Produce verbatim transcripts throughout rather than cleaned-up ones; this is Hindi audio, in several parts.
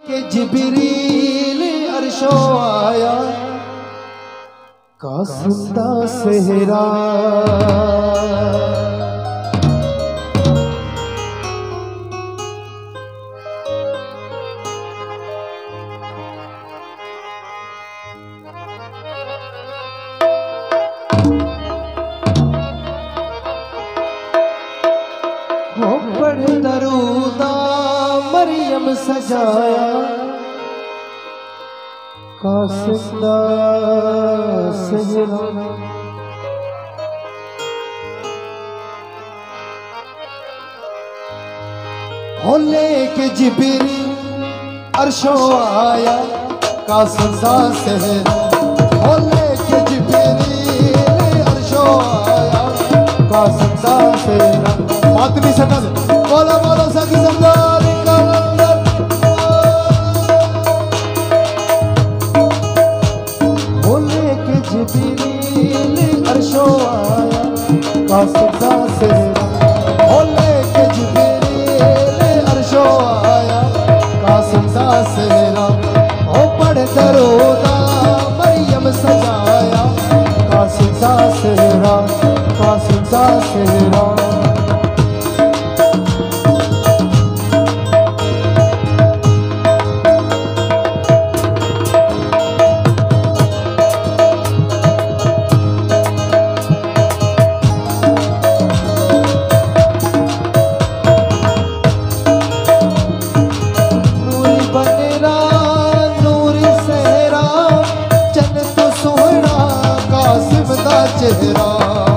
के जिब्रील अर्शो आया कासिदा सेहरा हो पढ़ दरूदा मरियम सजाया कासिदा सेहरा हो लेके जिब्रील अर्शो आया कासिदा सेहरा हो लेके जिब्रील अर्शो आया कासिदा सेहरा मातमी सटा दे बोलो बोलो सखी सरदार कलंदर बोले के जिब्रील अर्शो आया कासिदा सेहरा बोले के जिब्रील अर्शो आया कासिदा सेहरा ओ पढ़ दरूदा मरियम सजाया कासिदा सेहरा कासिदा सेहरा चेहरा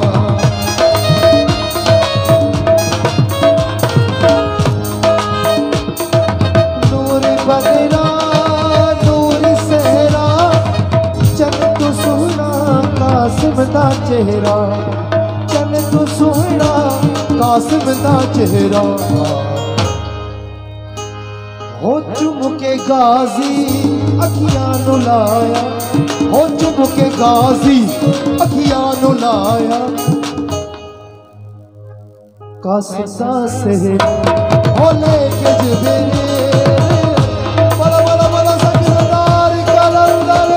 नूर बदरा नूर सेहरा चल तू सोहरा कासिम दा चेहरा चल तू सोहरा कासिम दा चेहरा हो चुम के गाजी अखियां नु लाया हो चुम के गाजी अखियां नु लाया कासिदा सेहरा हो लेके जिब्रील बोलो बोलो बोलो सखी सरदार कलंदर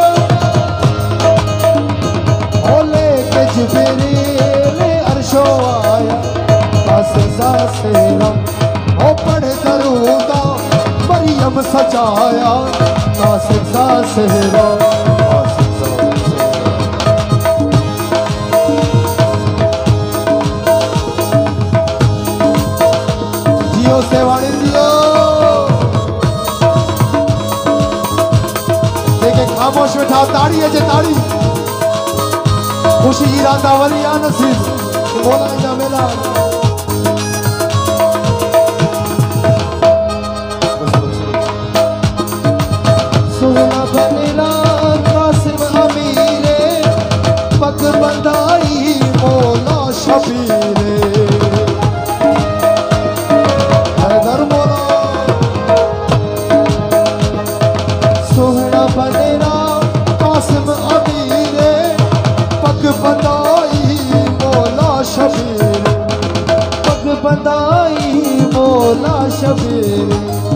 हो लेके जिब्रील अर्शो आया कासिदा सेहरा हो पढ़ दरूदा मरियम सजाया कासिदा सेहरा जियो सेवाणी जियो देखे खामोश में था ताड़ी है जे ताड़ी खुशी इरादा वलिया नसीब बोला जा मेला सोना बनेला कासिम अमीरे पग बंधाई मौला शबीरे हैदर मौला सोहना बनेला कासिम अमीरे पग बंधाई मौला शबीरे पग बंधाई मौला शबीरे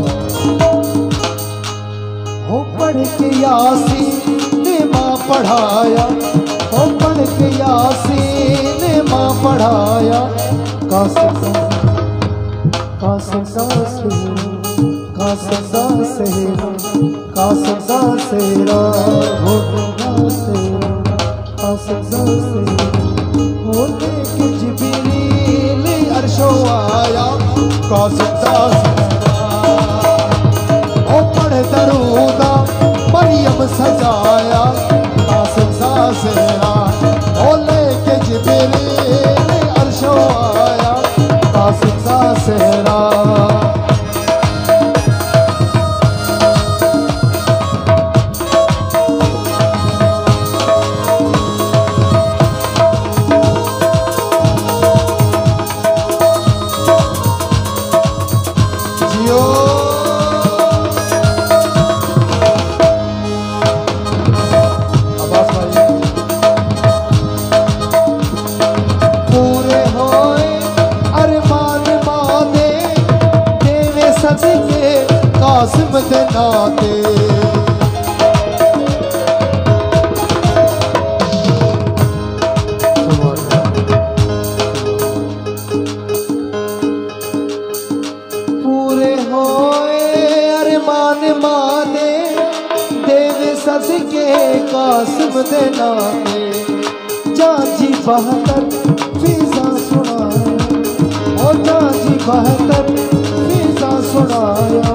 हो पढ़ के यासीन ने माँ पढ़ाया हो पढ़ के यासीन ने माँ पढ़ाया कासिदा कासिदा सेहरा कासिदा सेहरा कासिदा सेहरा हो सेहरा कासिदा सेहरा हो लेके जिब्रील अर्शो आया कासिदा ओ पढ़ दरूदा मरियम सजाया कासिदा सेहरा ओ लेके जिब्रील अर्शो आया कासिदा सेहरा नाते। पूरे होए अरमान माने देव सस के कासिम दे नाते। जांजी बहत्तर फीसा सुनाया, ओ जांजी बहत्तर फीसा सुनाया।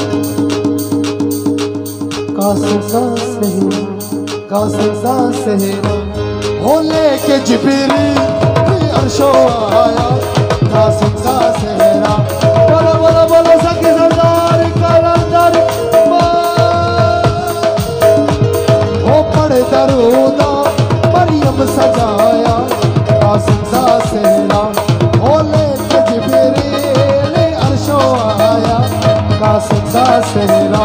कासिम दा सेहरा, कासिम दा सेहरा हो लेके जिब्रील अर्शो आया। कासिम दा सेहरा बोलो बोलो बोलो सखी सरदार कलंदर ओ पढ़ दरूदा मरियम सजाया। कासिम दा सेहरा ओ लेके जिब्रील अर्शो आया। कासिम दा सेहरा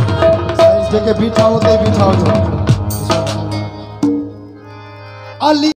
के बिठाओ ते बिठाओ जो अली